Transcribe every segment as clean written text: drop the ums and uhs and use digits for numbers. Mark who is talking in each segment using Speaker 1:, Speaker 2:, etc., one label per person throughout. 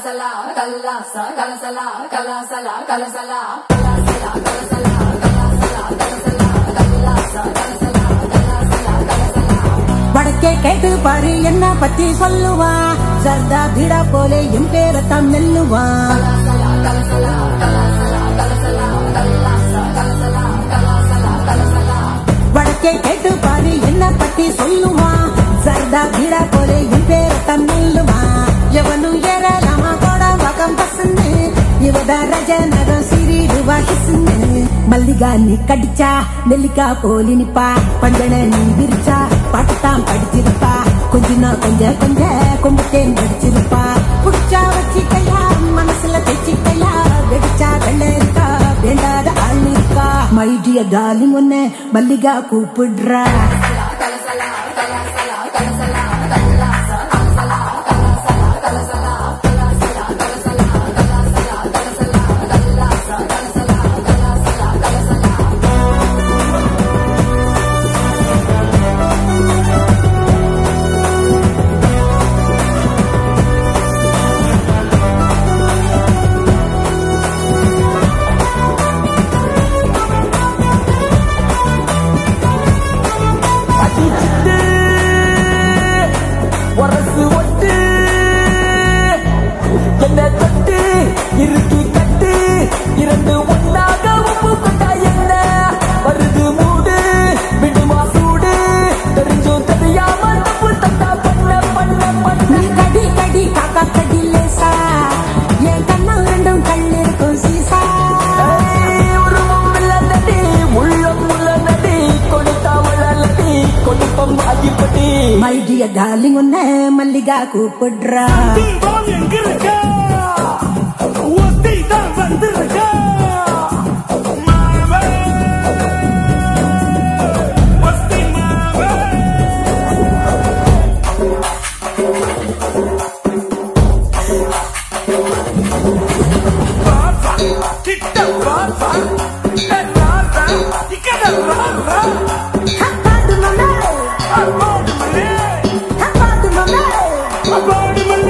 Speaker 1: kalasala kalasa kalasala kalasala kalasala kalasala kalasala kalasala kalasala kalasa kalasala kalasala kalasala
Speaker 2: வடக்கே கேட்டு பாரு என்ன பத்தி சொல்லுவா சர்தா பீடா போலே என் பேரத்தான் மெல்லுவா
Speaker 1: kalasala kalasala kalasala kalasala kalasa kalasala kalasala kalasala
Speaker 2: வடக்கே கேட்டு பாரு என்ன பத்தி சொல்லுவா சர்தா பீடா போலே என் பேரத்தான் மெல்லுவா எவனு ஏறலாமா கூட வகம் பசந்து இவத ரஜநகம் சிறிடுவா கிசுன்னு மல்லிகா நீ கடிச்சா நெல்லிக்கா போலி நிப்பா பஞ்சன நீ விரிச்சா பாட்டுத்தான் படிச்சிருப்பா கொஞ்சனா கொஞ்ச கொஞ்ச கொம்புத்தேன் படிச்சிருப்பா புடிச்சா வச்சிக்கையா மனசுல தைச்சிக்கையா வெடிச்சா வெள்ளரிக்கா வேண்டாத ஆள் இருக்கா மை டியர் டார்லிங் உன்னை மல்லிகா கூப்பிடுறா
Speaker 1: kalasala kalasala kalasala kalasa kalasala kalasala kalasala kalasala kalasala kalasala kalasala kalasa kalasala kalasala kalasala
Speaker 3: வரசு ஒட்டு என்ன தட்டு இறுக்கி கட்டு இரண்டு ஒன்னாக உப்பு கொண்டா என்ன வருது மூடு விடுமா சூடு தெரிஞ்சும் தெரியாம தப்பு தட்டா பண்ண பண்ண பண்ண
Speaker 2: நீ கடி கடி காக்கா கடி லேசா என் கண்ணா ரெண்டும் கண்ணிருக்கும் சீசா
Speaker 3: உருவம் இல்லடி உள்ளம் உள்ளடி கொடுத்தா வளலடி கொடுப்பம் அடிப்படி
Speaker 2: மை டியர் டார்லிங் உன்னை மல்லிகா கூப்பிடுறா
Speaker 3: தீபம் எங்கிருக்க ஒத்தி தான் வந்திருக்க மாவே ஒத்தி மாவே பாபா கிட்ட பாபா ராசா இக்கட ராசா
Speaker 2: ஹப்பாடு மலே
Speaker 3: அப்பாடு மலே
Speaker 2: ஹப்பாடு மலே
Speaker 3: அப்பாடு மலே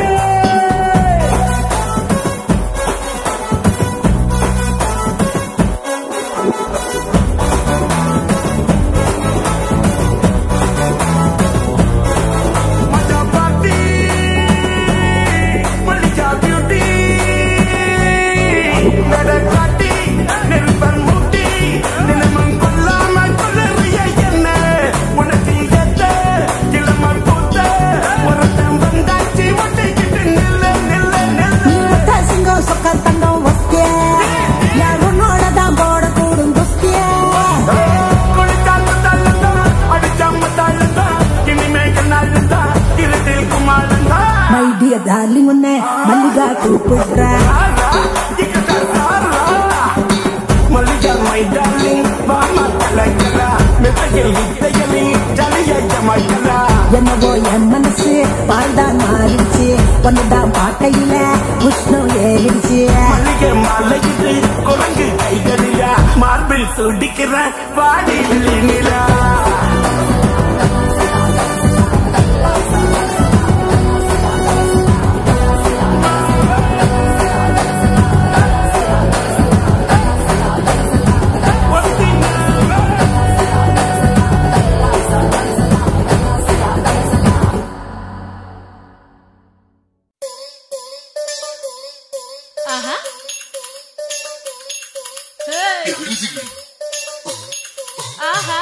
Speaker 3: மஜா பார்ட்டி மல்லிகா பியூட்டி நடக்காட்டி நெருப்பன் மூட்டி நிலமம் கொல்லாம கொள்ளறிய என்ன உனக்கு எத்த கிளமம் பூத்த ஒருத்தன் வந்தாச்சு ஒட்டிக்கிட்டு நில்ல நில்ல நில்ல
Speaker 2: நீ ஒத்த சிங்கம் சொக்க தங்கம் ஒத்திய யாருன்னோட தான் போட கூடும் குஸ்திய
Speaker 3: குளிச்சாம தள்ளதான் அடிச்சாம தள்ளதான் இனிமேல் நல்லதான் இருட்டில் குமாரந்தா
Speaker 2: மை டியர் டார்லிங் உன்னை மல்லிகா கூப்பிடுறா
Speaker 3: மல்லிகா மை டார்லிங் வாமா கலக்கலா மெத்தையில் வித்தையலி ஜலிய ஜமாய்க்கலா
Speaker 2: என்னவோ என் மனசு பால்தான் மாறிடுச்சு ஒன்னுதான் பார்க்கையில உஷ்ணம் ஏறிடுச்சு
Speaker 3: மல்லிகை மலையிட்டு குரங்கு கைகளிலா மார்பில் சுடிக்கிற வாடி நிலா
Speaker 4: Aha. Hey. Aha.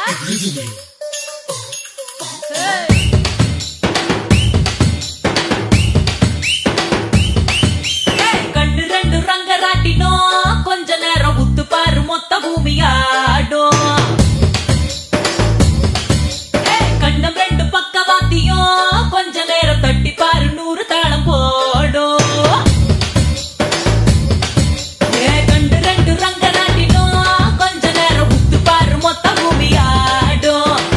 Speaker 4: Hey. கண்டு ரெண்டு ரங்கராட்டினோம் கொஞ்ச நேரம் உத்து பாரு மொத்த பூமியாடும் கண்டம் ரெண்டு பக்கவாத்தியும் கொஞ்ச நேரம் தட்டி பாரு 100 தாளம் போடும் கண்டு ரெண்டு ரங்கராட்டினோம் கொஞ்ச நேரம் உத்து பாரு மொத்த பூமியாடும்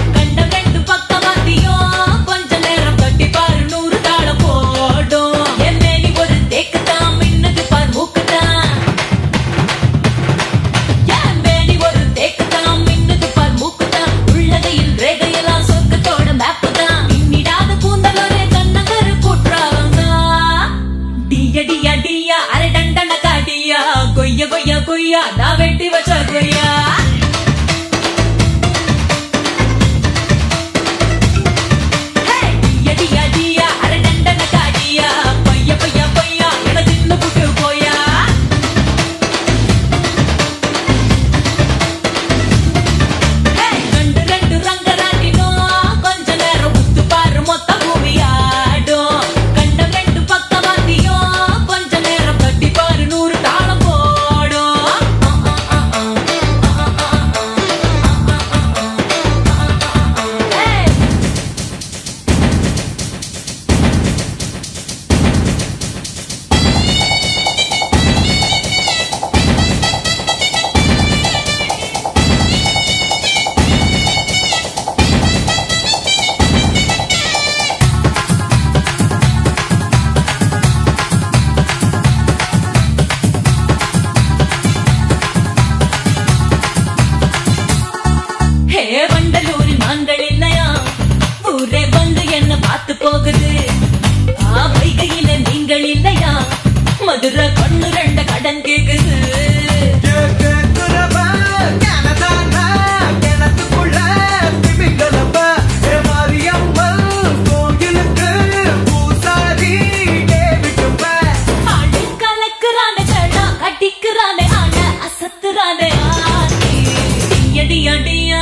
Speaker 4: கொய்யா நான் வெட்டி வச்ச கொய்யா வண்டலூரில் மான்கள் இல்லையா ஊரே வந்து என்ன பார்த்து போகுது வைகையில நீங்கள் இல்லையா மதுரை கண்ணு ரெண்ட கடன் கேக்குது கலக்குறானே சடா கட்டிக்கிறானே ஆன அசத்துறானே அடியா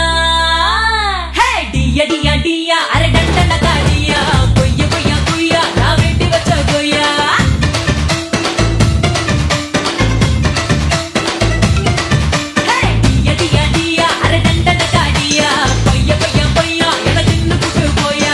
Speaker 4: டியா டியா அரை டண்டன காடியா கொய்யா கொய்யா கொய்யா நான் வெட்டி வச்ச கொய்யா டியா டியா டியா அரை டண்டன காடியா கொய்யா கொய்யா கொய்யா என தின்னு புட்டு போயா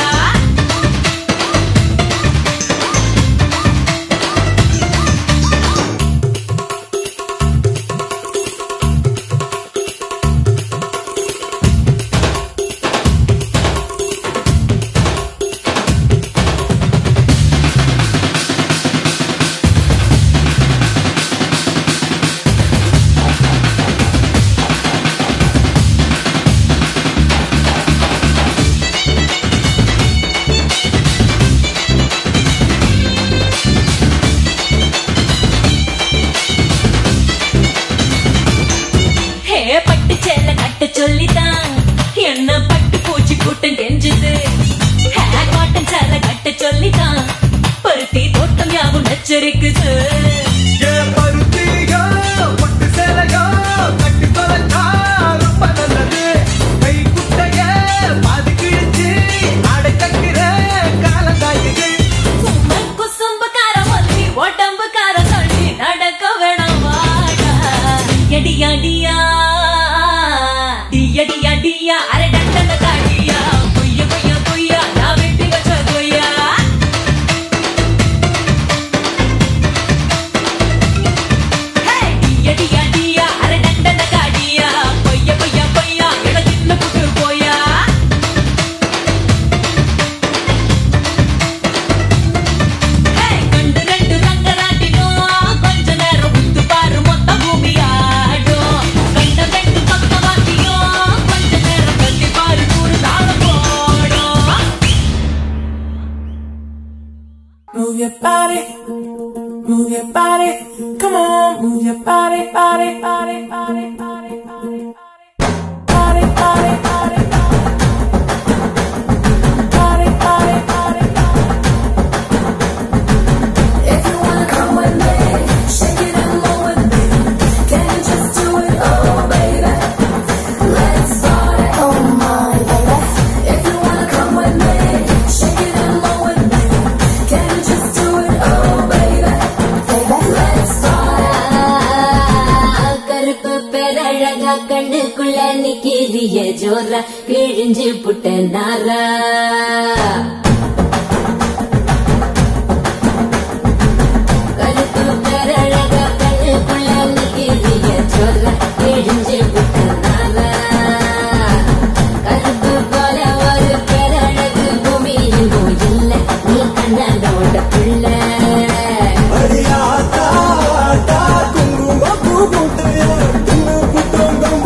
Speaker 4: பட்டு சேல கட்ட சொல்லிதான் என்ன பட்டு பூச்சி கூட்டம் கெஞ்சுது காட்டன் சேல கட்ட சொல்லிதான் பருத்தி தோட்டம் யாவும் நச்சரிக்குது பட்டு சேலையோ கட்டி தொலைச்சா ரொம்ப நல்லது கை குட்டைய பாதி கிழிச்சு அடை கக்கிற காலந்தாயுது குசும்புக்கார மல்லி உடம்புக்கார சொல்லி நடக்க வேணாம் வாடா எடியா டியா டியா டியா டியா அரை டண்டன காடியா கொய்யா கொய்யா கொய்யா நான் வெட்டி வச்ச கொய்யா டியா டியா டியா அரை டண்டன காடியா கொய்யா கொய்யா கொய்யா என தின்னு புட்டு போயா கண்டு ரெண்டு ரங்கராட்டினோ கொஞ்ச நேரம் உத்து பாரு மொத்த பூமியாடும் கண்டம் ரெண்டு பக்கவாத்தியோ கொஞ்ச நேரம் கட்டி பாரு நூறு தாளம் போடும்
Speaker 3: Move your body, move your body, come on, move your body, body, body, body, body, body, body, body, body, body, body, body,
Speaker 1: If you wanna come with me, shake it and move with me. Can you just do it, oh baby? Let's party, oh my baby. If you wanna come with me, shake it and move with me. Can you just do it, oh baby? Let's party. கருப்பு பேரழகா கண்ணுக்குள்ள நிக்கிறிய ஜோரா கிழிஞ்சு புட்ட நாரா கருப்பு பேரழகா கண்ணுக்குள்ள நிக்கிறிய ஜோரா கிழிஞ்சு புட்ட நாரா கருப்பு போல ஒரு பேரழகு பூமியில் இல்ல நீ கண்ணனோட பிள்ளை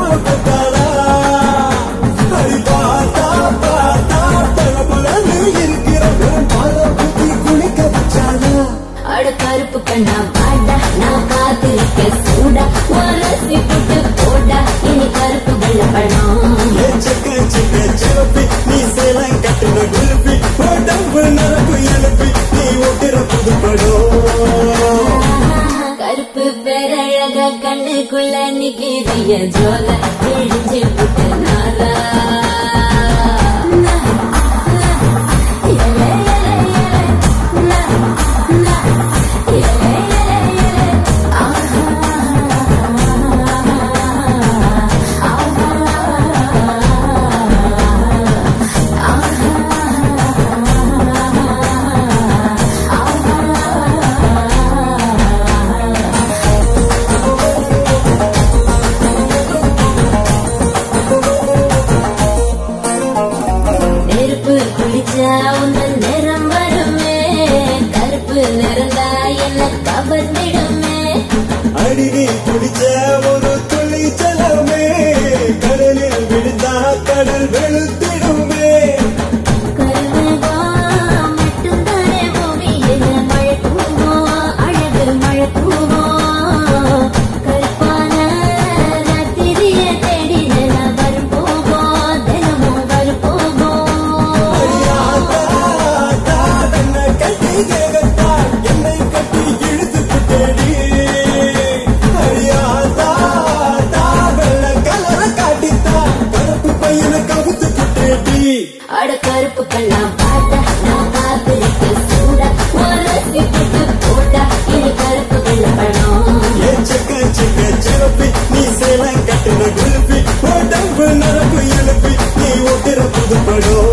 Speaker 5: Hey,
Speaker 1: அழக கண்ணுக்குள்ள நிக்கிறிய ஜோல கிழிஞ்சு புட்டு நாரா
Speaker 5: அடிவி குடிச்ச ஒரு துளி ஜலமே கடலில் விழுந்தா கடல் வெளுத்திடுமே
Speaker 1: மட்டும்தானே பூமியில மழை பூவோம் அழகு மழை பூவோம் கருப்பான ராத்திரிய தேடி வரும் போவோம் தினமும் வரும் போவோம்
Speaker 5: கட்டி கேகத்தா என்னை கட்டி இழுத்து புட்டேடி
Speaker 1: அட கருப்பு கண்ணா பாட்டா நான் காத்திருக்க சூடா மரசி போட்டு போட்டா இது கருப்பு கண்ண படம்
Speaker 5: சிறப்பி நீ சேலம் கட்டின குழுப்பி உடம்பு நரம்பு எழுப்பி நீ ஒட்டுற புதுப்படும்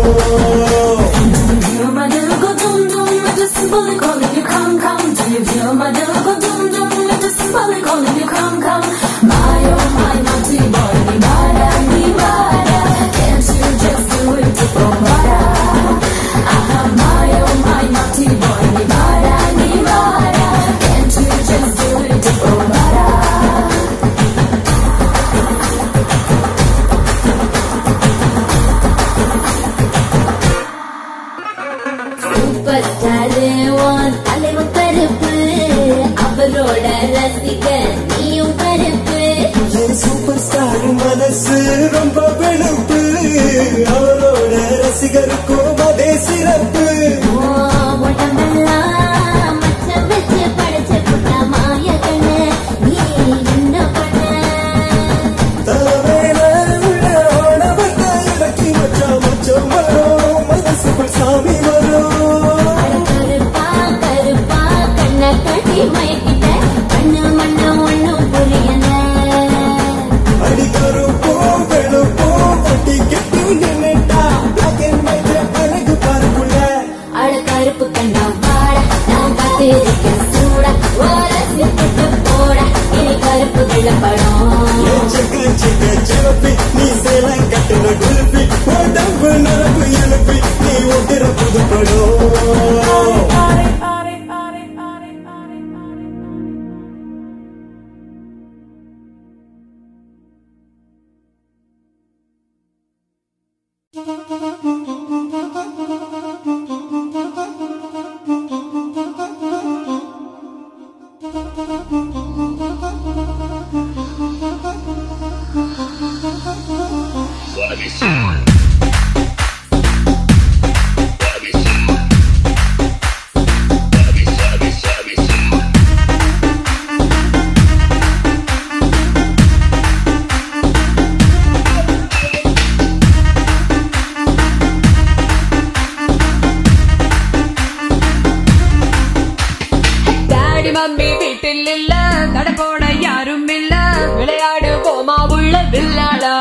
Speaker 1: அவரோட ரசிகன் நீயும் கருப்பு
Speaker 5: சூப்பர் ஸ்டார் மனசு ரொம்ப வெளுப்பு அவரோட ரசிகருக்கும் அதே சிறப்பு
Speaker 1: உடம்பெல்லாம் மச்சம் வச்சு படைச்சு புட்ட மாய கண்ணு நீ என்ன பண்ண
Speaker 5: தலைமையில உள்ள ஓடவர்த்த இலக்கி மச்சம் மச்சம் வரும் மனசுக்குள் சாமி வரும்
Speaker 1: கருப்பா கருப்பா கண்ண கட்டி மயக்கிட்ட கண்ணு மண்ண ஒண்ணும் புரியல
Speaker 5: அடிக்கருப்போ வெளுப்போ ஒட்டி கெட்டி நின்னுட்டா அழகு பார்க்குள்ள
Speaker 1: அட கருப்பு கண்ணா வாட நான் காத்திருக்க சூட ஓரசி போட்டு போட இனி கருப்பு வெள்ளப்படம்
Speaker 5: சிறப்பி நீ சேலம் கட்டின குழுப்பி உடம்பு நரம்பு எழுப்பி நீ ஒட்டுற புதுப்படும்
Speaker 3: மம்மி வீட்டில் இல்ல நடப்போட யாரும் இல்ல விளையாடு போமா உள்ள வில்லாளா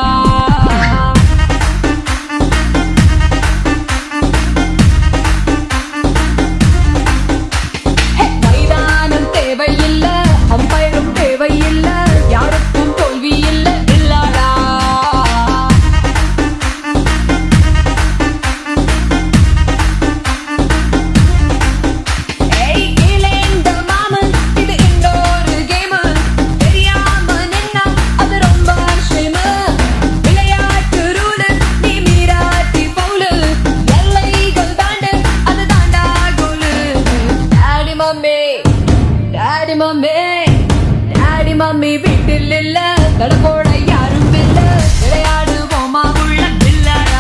Speaker 3: மைதானம் தேவையில்ல அம்பைரும் தேவையில்ல யாருக்கும் தோல்வி இல்ல வில்லாளா மம்மி வீட்டில் இல்ல தடுப்போட யாரும் இல்ல விளையாடு போமா உள்ள வில்லாடா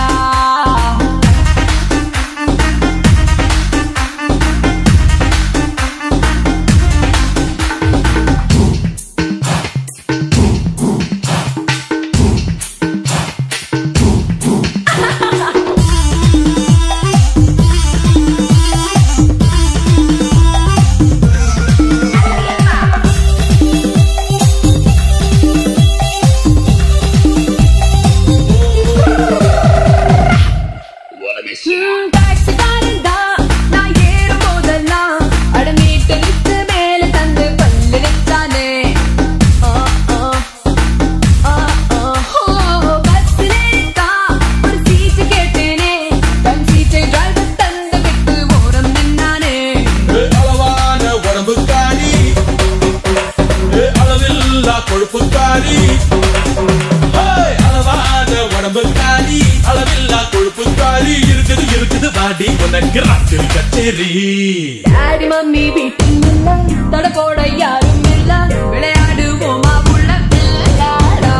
Speaker 6: அளவில்லா கொழுப்புக்காரி அளவான உடம்புக்காரி அளவில்லா கொழுப்புக்காரி இருக்குது இருக்குது வாடி உனக்கு ராத்திரி கச்சேரி
Speaker 4: டாடி மம்மி வீட்டில் இல்ல தட போட யாரும் இல்ல விளையாடுவோமா உள்ள பிள்ளையாடா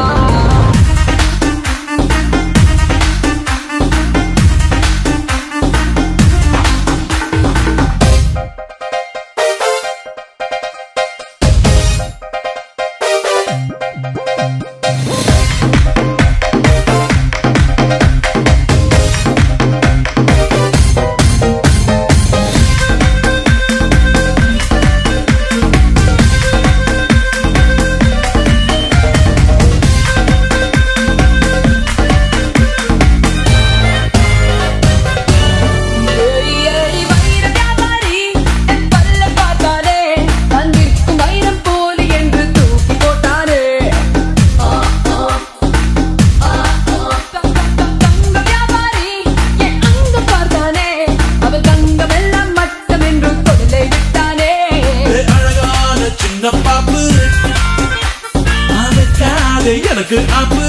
Speaker 6: எனக்கு ஆப்பு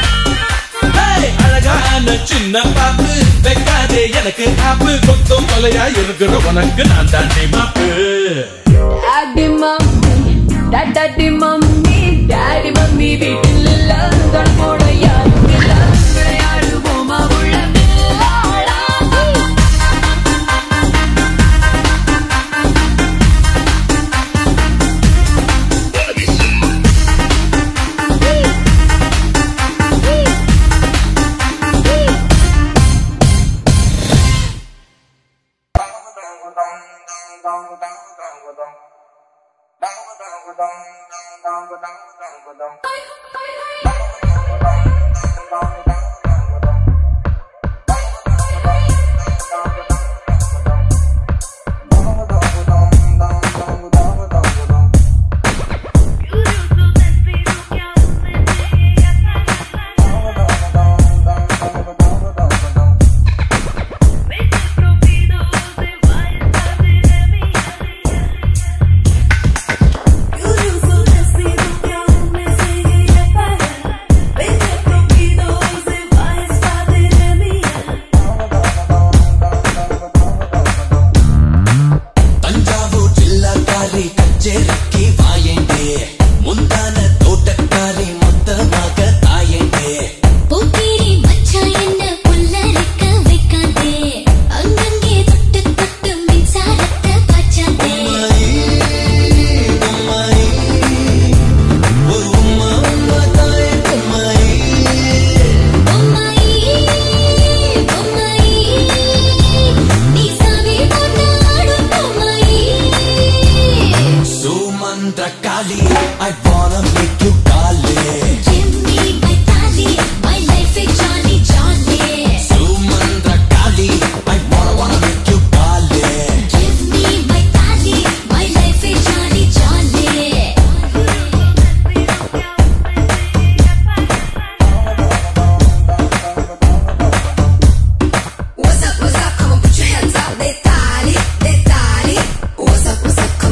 Speaker 6: அழகான சின்ன பாப்பு வைக்காதே எனக்கு ஆப்பு கொத்தம் கொலையா இருக்கிற உனக்கு நான் தாண்டி மாப்பு
Speaker 4: daddy mummy daddy mummy daddy mummy வீட்டில் இல்ல தட போட யாரும் இல்ல விளையாடுவோமா உள்ள பிள்ளையாடா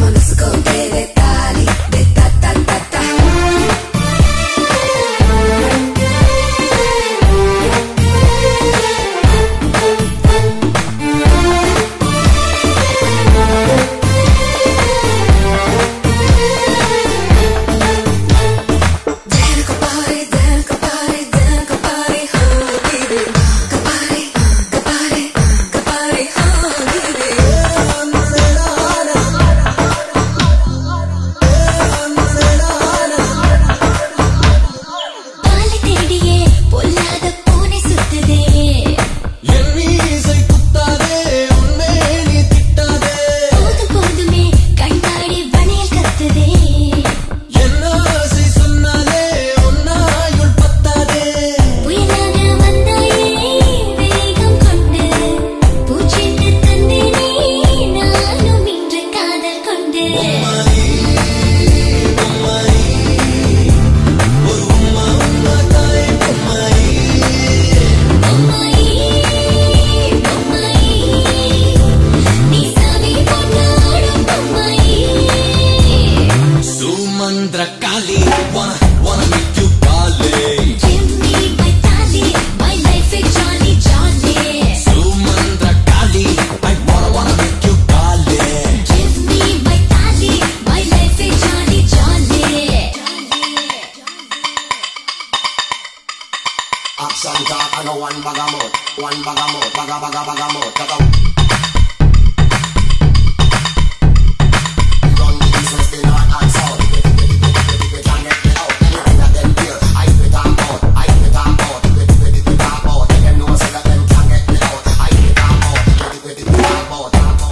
Speaker 1: Dettagli, dettagli, dettagli.
Speaker 7: wanna make you Kali.
Speaker 1: Give me vitality, my life is jolly jolly.
Speaker 7: Sumandra Kali, I wanna make you Kali.
Speaker 1: Give me vitality, my life is jolly jolly.
Speaker 7: Action talk, I know one bag of mouth, bag of mouth, run the east, west, the north and south. We can't get me out. Anything that them hear, I spit on out. We talk about. Let them know so that them can't get me out. I spit on out. We talk about.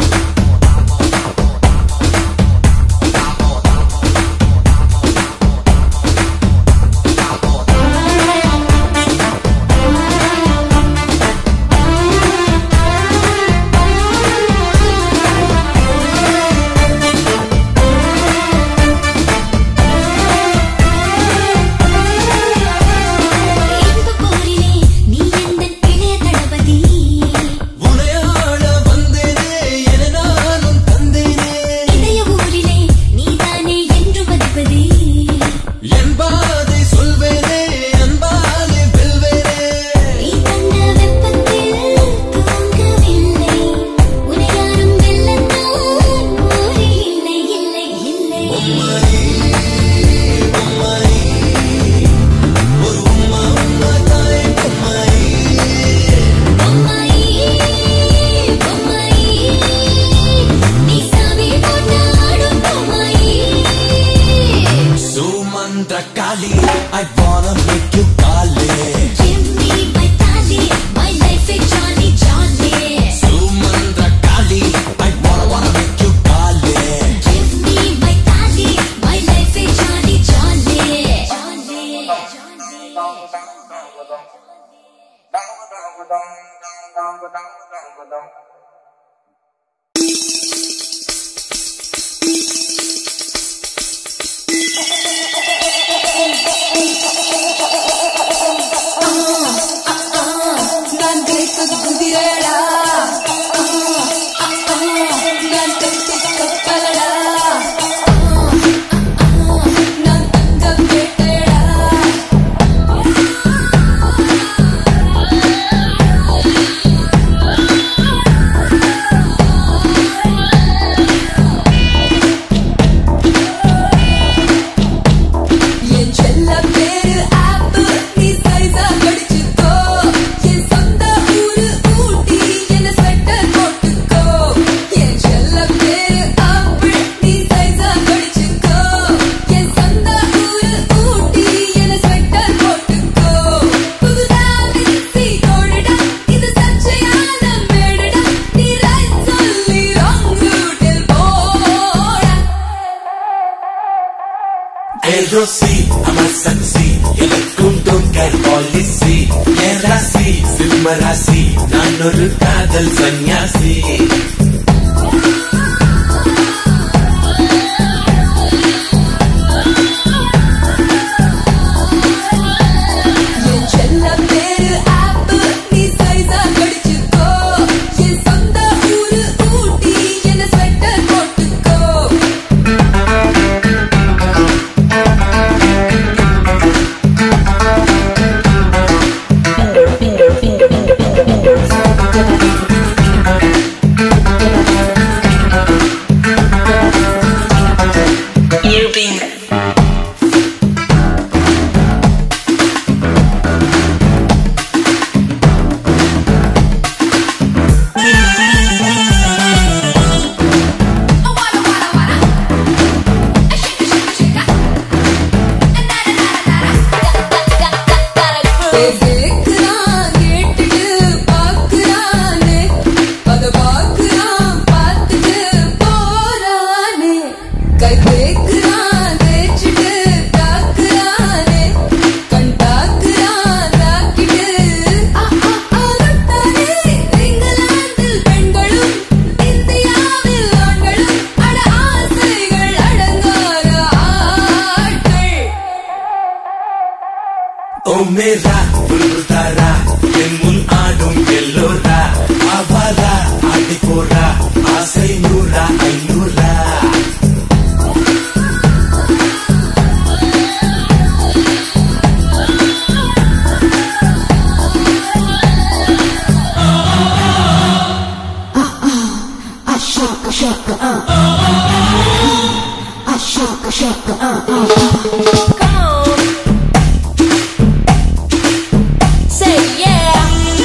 Speaker 7: I wanna make you Kali.
Speaker 1: Give me vitality, my life is jolly jolly.
Speaker 7: Sumandra Kali, I wanna make you Kali.
Speaker 1: Give me vitality, my life is jolly jolly.
Speaker 2: 난 그리스도 군디래라 난 땡땡 빨라라 난 땡땡 때라 என் செல்ல பேரு ஆப்பு நீ சைஸா கடிச்சுக்கோ என் சொந்த ஊரு ஊட்டி என்ன sweater போட்டுக்கோ என் செல்ல பேரு ஆப்பு நீ சைஸா கடிச்சுக்கோ என் சொந்த ஊரு ஊட்டி என்ன ஸ்வெட்டர் போட்டுக்கோ புதுதா மிக்ஸி கோடடா இது சச்சையான மேடடா நீ ரைட் சொல்லி ராங் ரூட்டில் போடா
Speaker 6: Erosi, amasansi, எனக்கும் டோன்கர் பாலிசி என் ராசி சிம்ம ராசி நான் ஒரு காதல் சன்னியாசி
Speaker 2: என் செல்ல பேரு ஆப்பு நீ சைஸா கடிச்சுக்கோ என் சொந்த ஊரு ஊட்டி என்ன ஸ்வெட்டர் போட்டுக்கோ கேக்குறான் கேட்டுட்டு பாக்குறானே அத பாக்குறான் பார்த்துட்டு போறானே கை தேக்குறான் தேய்ச்சிட்டு தாக்குறானே கண் தாக்குறான் தாக்கிட்டு ஆகத்தானே இங்கிலாந்தில் பெண்களும் இந்தியாவில் ஆண்களும் அட ஆசைகள் அடங்காத ஆட்கள்
Speaker 6: ஓ மேரா புல்புல் தாரா என் முன் ஆடும் எல்லோரா ஆவாரா ஆடி போரா ஆசை நூறா ஐநூறா
Speaker 4: Come on. Say yeah.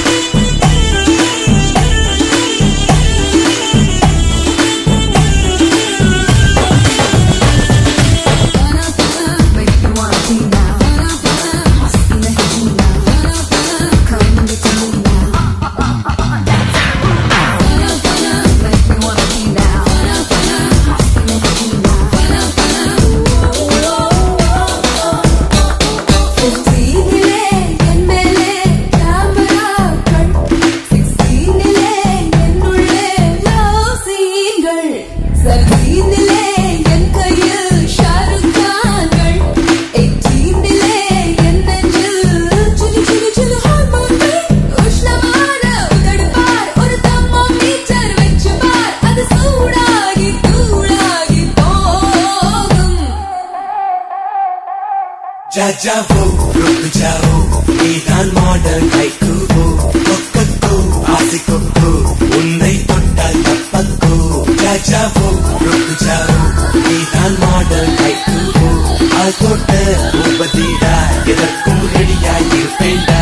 Speaker 6: जाओ रुक जाओ ईदान मॉडर्न हाइकू कोक्को आसिको उन्नै தொட்டால் தப்பக்கோ जाओ रुक जाओ ईदान मॉडर्न हाइकू आतोட்ட உபதிடா எதற்கும் ரெடியாய் இருப்பேன்டா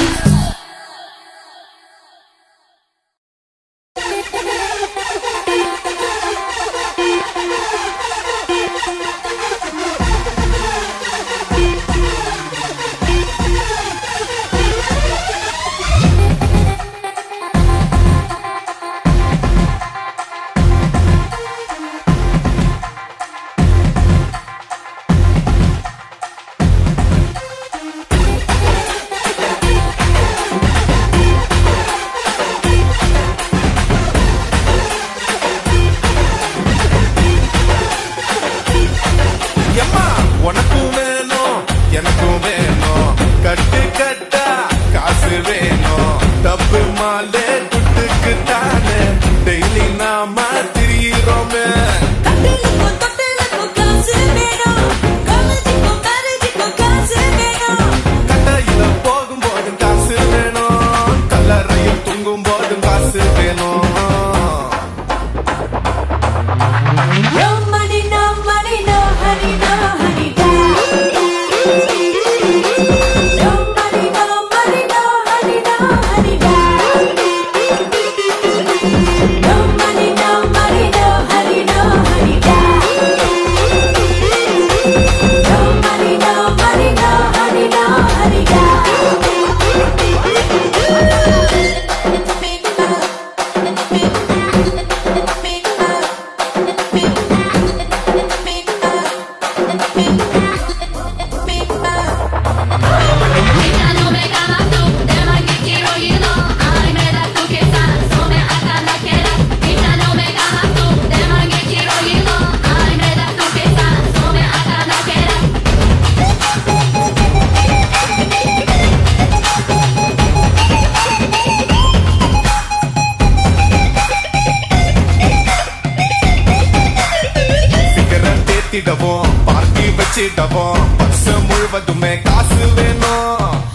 Speaker 8: பார்ட்டி வச்சிடவோம் வருஷம் முழுவதுமே காசு வேணும்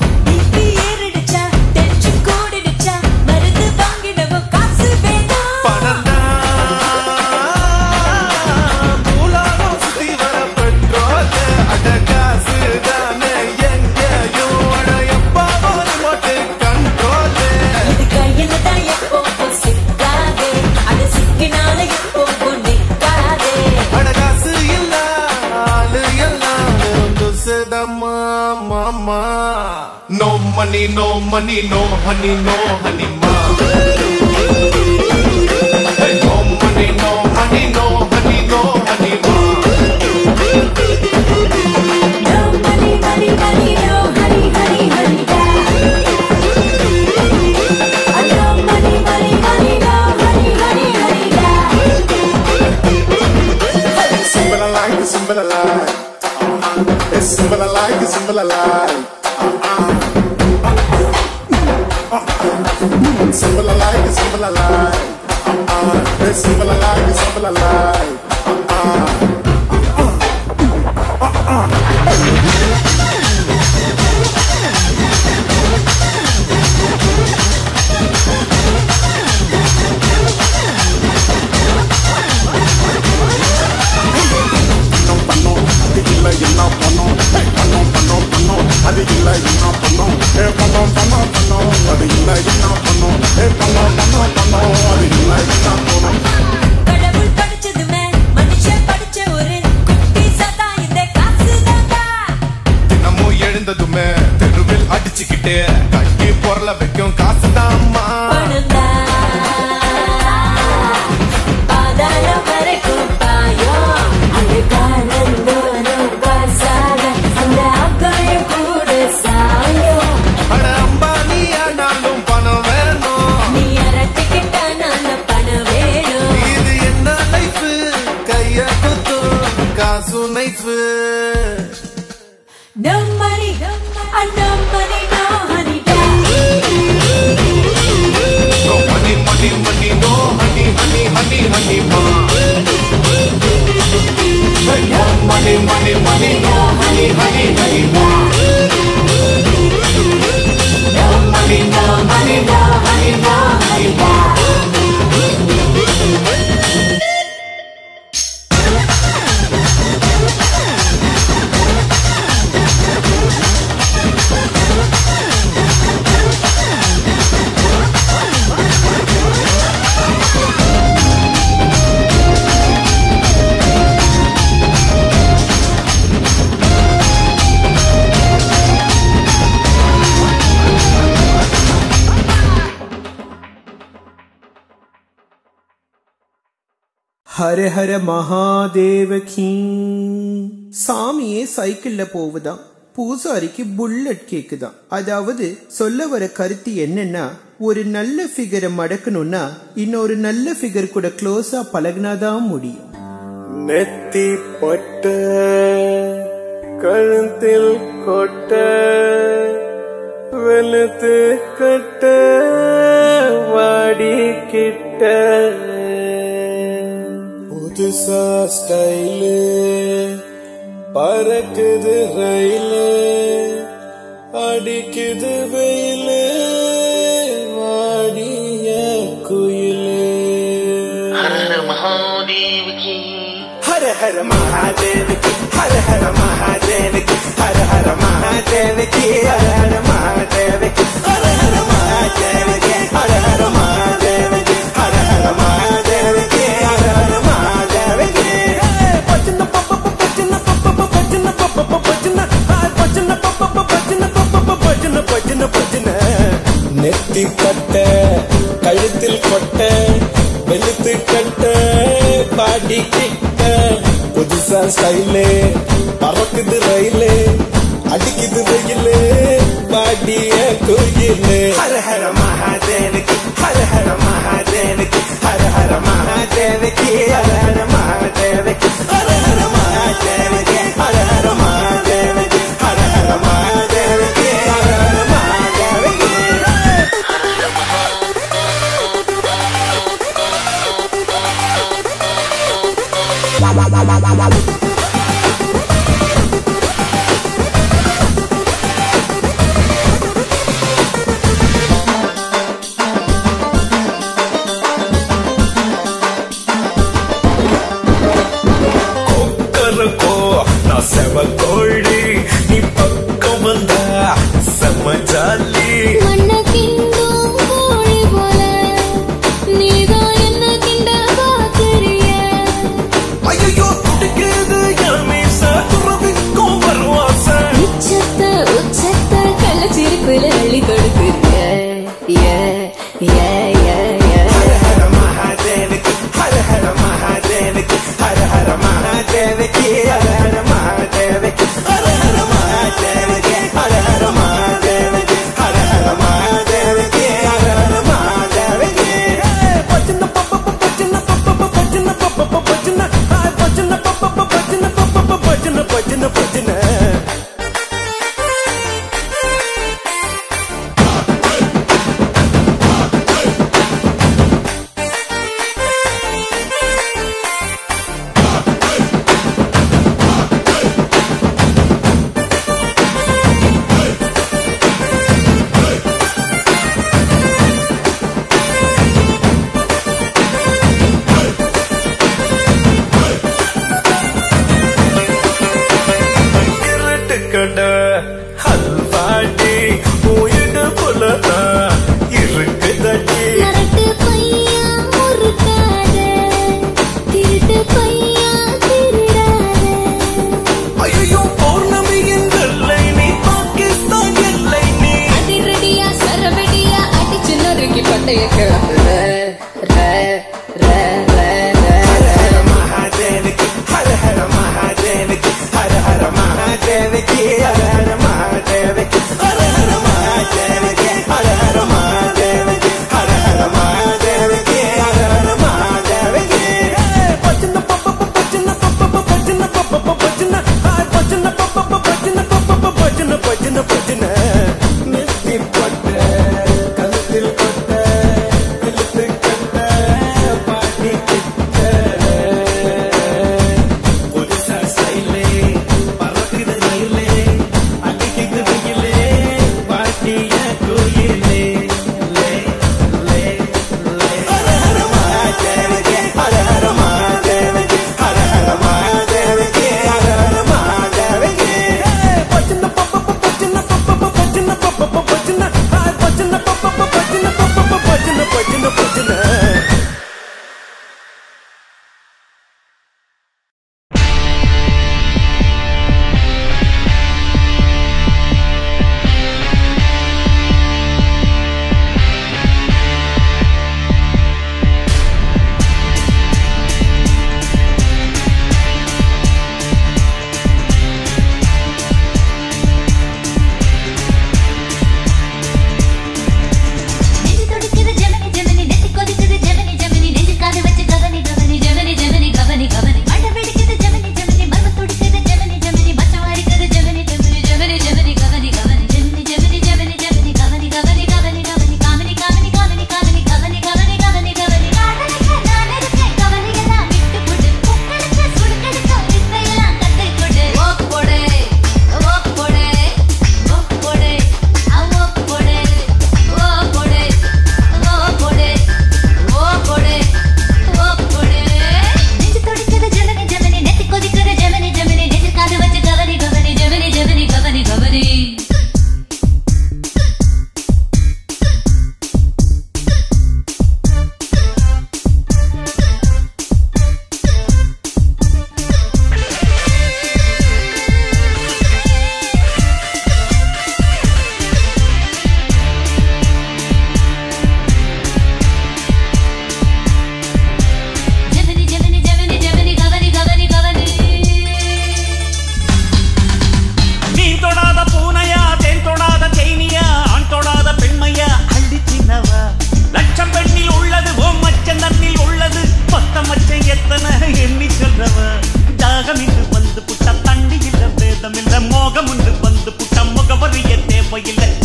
Speaker 8: No money, no money, no honey, no honey, ma. Hey, no money, no honey, no honey, no honey, ma.
Speaker 1: No money, money, money, no honey, honey, honey, da. No money, money, money, no honey, honey, honey, da.
Speaker 8: Simple I like, simple I like. It's simple I like, it's simple I like. Simple I like, it's simple I like. It's simple I like, it's simple I like. எழுந்ததுமே தெருவில் அடிச்சுக்கிட்டு கட்டி பொருள வைக்கும் காசுதாம்மா. அம்பானியானாலும் பணம் வேணும்,
Speaker 4: நீ அரட்டிக்கிட்ட நல்ல பணம் வேணும்.
Speaker 8: இது என்ன லைஃப், கைய குத்தும் காசு knife.
Speaker 4: No money, no money, no honey,
Speaker 8: No money, money, money, no honey, honey, honey, honey, ma. No money, money, money, no honey, honey, honey, ma. No money, no money, no honey, no honey, ma.
Speaker 9: Har Har Mahadev கீ. சாமியே சைக்கிள்ல போகுதான், பூசாரிக்கு bullet கேக்குதான். அதாவது சொல்ல வர கருத்து என்னன்னா, ஒரு நல்ல ஃபிகரை மடக்கணும்னா இன்னொரு நல்ல ஃபிகர் கூட க்ளோஸா பழகினாதான் முடியும்.
Speaker 5: நெத்தி பொட்ட கழுத்தில் கொட்ட வெளுத்து கட்ட வாடி கிட்ட புதுசா ஸ்டைலு பறக்குது ரயிலு அடிக்குது வெயிலு வாடிய குயிலு. ஹர மகாதேவ கி ஹர ஹர மகாதேவ கி ஹர ஹர மகாதேவ கி ஹர ஹர மகாதேவ கி ஹர ஹர மகாதேவ கி ஹர ஹர மகாதேவ கி ஹர ஹர மகாதேவ கி ஹர ஹர மகாதேவ கி ஹர ஹர மகாதேவ கி. பச்சன பப்ப பச்சன பப்ப பச்சன பப்ப பச்சன பச்சன பப்ப பச்சன பப்ப பச்சன பச்சன பச்சன. நெத்தி பட்ட கழுத்தில் கொட்ட வெளுத்து கட்ட பாடி கிட்ட புதுசா ஸ்டைலு பறக்குது ரயிலு அடிக்குது வெயிலு பாடிய கோயிலு. ஹர ஹர மகாதேவகி ஹர ஹர மகாதேவகி ஹர ஹர மகாதேவகி ஹர ஹர மகாதேவகி ஹர ஹர மகாதேவகி ஹர ஹர மகாதேவகி ஹர ஹர மகாதேவகி ஹர ஹர மகாதேவகி. செவக்கோழி நீ பக்கம் வந்தா செம்ம ஜாலி.
Speaker 1: மண்ண கிண்டும் கோழி போல நீதான் என்ன கிண்ட பாக்குறிய.
Speaker 5: ஐயோ துடிக்குது யாமேச துறவிக்கும் வருவாச.
Speaker 1: உச்சத்த கள்ளச்சிரிப்புல அள்ளி கொடுக்குறிய.
Speaker 5: ஹர ஹர மகாதேவகி ஹர ஹர மகாதேவகி ஹர ஹர மகாதேவகி ஹர ஹர மகாதேவகி ஹர ஹர மகாதேவகி ஹர ஹர மகாதேவகி ஹர ஹர மகாதேவகி ஹர ஹர மகாதேவகி. பச்சன பப்ப பச்சன பப்ப பச்சன பப்ப பச்சன பச்சன பப்ப பச்சன பப்ப பச்சன பச்சன பச்சன. ஹல்வாடி உயிடு புலனா இருக்கு தட்டி.
Speaker 1: மரட்டு பையா முறுக்காத திருட்டு பையா திருடாத.
Speaker 5: ஐயோ பௌர்ணமியின் வெள்ளை நீ பார்க்க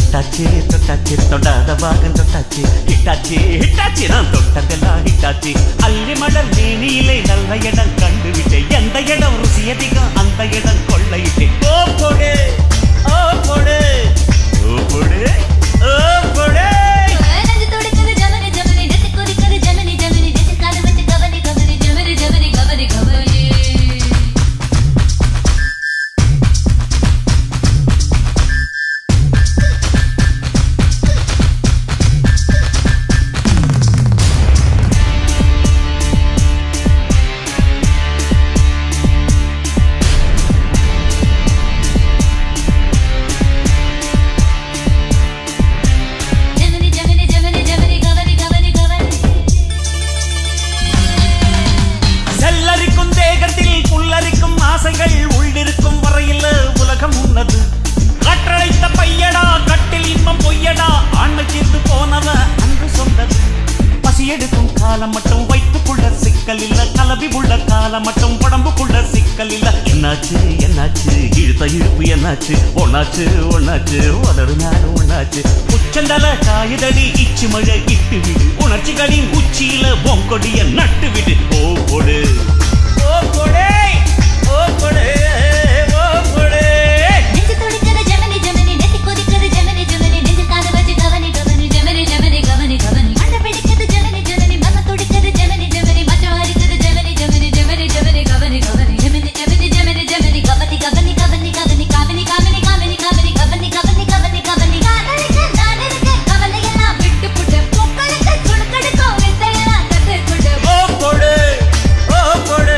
Speaker 10: தொட்டாச்சு தொட்டாச்சு தொடாத பாகம் தொட்டாச்சு ஹிட்டாச்சு ஹிட்டாச்சு நான் தொட்டதெல்லாம் ஹிட்டாச்சு அள்ளி மடல் மேனியிலே நல்ல இடம் கண்டுவிட்டேன் எந்த இடம் ருசி அதிகம் அந்த இடம் கொள்ளையிட்டேன் ஓ போடு ஓ போடு ஓ போடு ஓ போடு உள்ளிருக்கும் வரையில் உலகம் உன்னது கற்றழைத்த பையடா கட்டில் இன்பம் பொய்யடா ஆண்மை தீர்ந்து போனவ அன்று சொன்னது பசி எடுக்கும் காலம் மட்டும் வைத்துக்குள்ள சிக்கல் இல்ல கலவி உள்ள காலம் மட்டும் உடம்புக்குள்ள சிக்கல் இல்ல என்னாச்சு என்னாச்சு இழுத்த இழுப்பு என்னாச்சு ஒன்னாச்சு ஒன்னாச்சு உதடு நாடு ஒன்னாச்சு உச்சந்தல காயுதடி இச்சு மழை இட்டு விடு உணர்ச்சிகளின் உச்சியில பொங்கொடிய நட்டு விடு ஓ போடு ஓ போடே ஓ போடே ஓ போடே
Speaker 1: நெஞ்சு துடிக்குது ஜெமினி ஜெமினி நெத்தி கொதிக்குது ஜெமினி ஜெமினி நெஞ்சு காது வச்சு கவனி கவனி ஜெமினி ஜெமினி கவனி கவனி மண்ட பிடிக்குது ஜெமினி ஜெமினி மன துடிக்குது ஜெமினி ஜெமினி மச்சம் அரிக்குது ஜெமினி ஜெமினி ஜெமினி ஜெமினி கவனி கவனி ஜெமினி ஜெமினி ஜெமினி ஜெமினி கவனி கவனி கவனி கவனி காமினி காமினி காமினி காமினி கவனி கவனி கவனி கவனி காதலிக்க நான் இருக்க கவலை எல்லாம் விட்டு புட்டு பொக்களுக்கு சுடுக்கடுக்கும் வித்தையெல்லாம் கத்து கொடு
Speaker 10: ஓ போடு ஓ போடு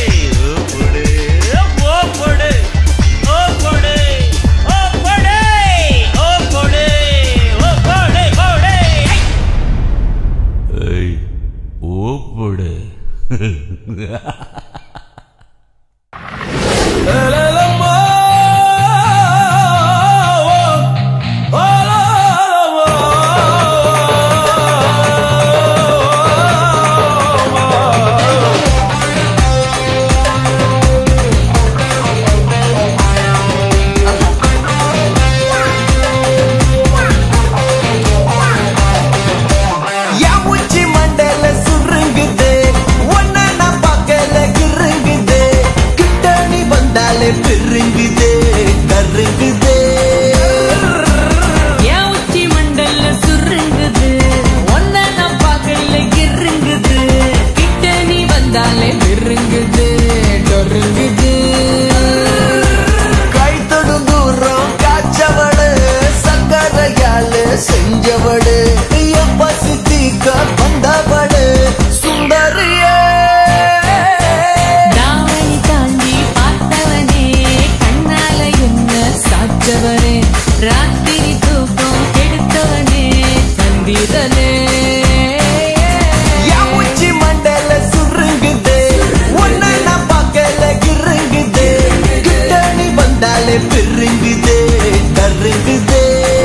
Speaker 3: செஞ்சவடு பசி தீக்க வந்தவடு சுந்தரியே
Speaker 4: தாவணி தாண்டி பார்த்தவனே கண்ணால என்ன சாச்சவனே ராத்திரி தூக்கம் கெடுத்தவனே சந்திரனே
Speaker 3: உச்சி மண்டல சுருங்குது ஒன்ன நான் பார்க்கல கிருங்குது கிட்ட நீ வந்தாலே பெருங்குது கருங்குது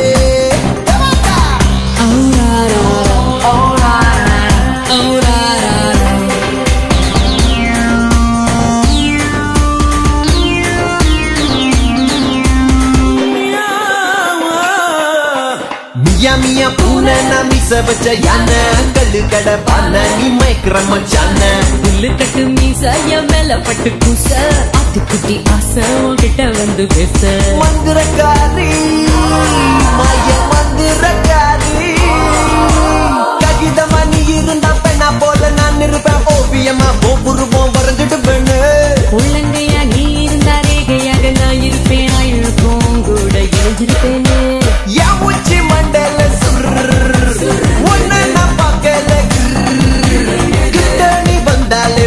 Speaker 3: மியா பூனை நான் மிச வச்ச யானை கல்லு கடை பானை நீ மயக்கிற மச்சான
Speaker 4: புல்லு கட்டு மீசாய மேல பட்டு பூச ஆட்டுக்குட்டி ஆசை உன்கிட்ட வந்து பேச
Speaker 3: மந்திரக்காரி மாய மந்திரக்காரி ககிதமா நீ இருந்தா பெண்ணா போல நான் இருப்பேன் ஓவியமா போபுருவோம் வரைஞ்சிட்டு பெண்ணு
Speaker 4: உள்ளங்கையா நீ இருந்தா ரேகையாக நான் இருப்பேன் இழுக்கும் கூட இணைஞ்சிருப்பேனே
Speaker 3: உச்சி மண்டல ஒன்ன நான் பார்க்கல கிட்ட நீ வந்தாலே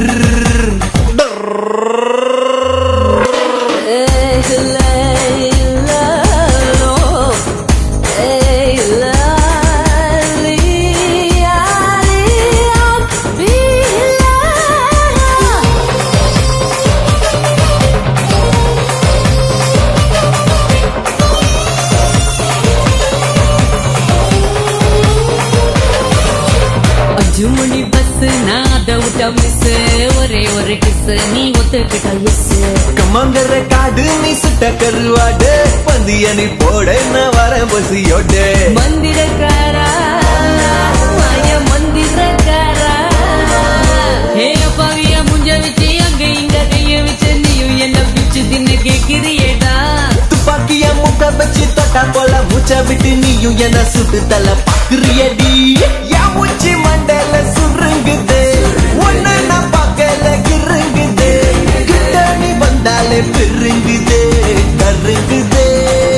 Speaker 4: ஜுமுனி பஸ் நான் அத விட்ட மிஸ் ஒரே ஒரு கிஸ் நீ ஒத்துக்கிட்ட எஸ்
Speaker 3: மங்கர காடு நீ சுட்ட கருவாடு பந்திய நீ போட நான் வர பசியோட
Speaker 4: மந்திரக்காரா மாய மந்திரக்காரா ஹே அப்பாவியா முஞ்ச வச்சு அங்க இங்க கைய வச்சு நீயும் என்ன பிச்சு தின்ன கேக்குறியேடா
Speaker 3: துப்பாக்கிய முக்க வச்சு தொட்டா போல மூச்ச விட்டு நீயும் என்ன சுட்டு தலை பாக்குறியடி என் மூச்சு மண்டல சுருங்குது ஒன்னு நான் பார்க்கல கிருங்குது கிட்ட நீ வந்தாலே பெருங்குது கருங்குது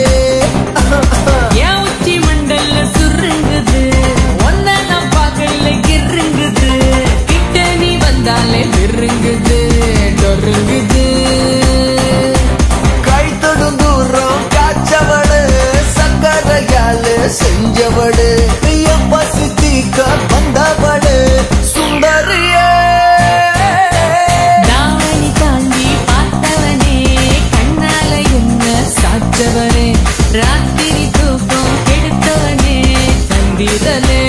Speaker 4: என் உச்சி மண்டல சுருங்குது ஒன்ன நான் பார்க்கல கிருங்குது கிட்ட நீ வந்தாலே பெருங்குது டொருங்குது
Speaker 3: கை தொடும் தூரம் காய்ச்சவடு சக்கரையால செஞ்சவடு பசி தீக்க வந்தவடு சுந்தரியே
Speaker 4: தாவணி தாண்டி பார்த்தவனே கண்ணால என்ன சாச்சவனே ராத்திரி தூக்கம் கெடுத்தவனே சந்திரனே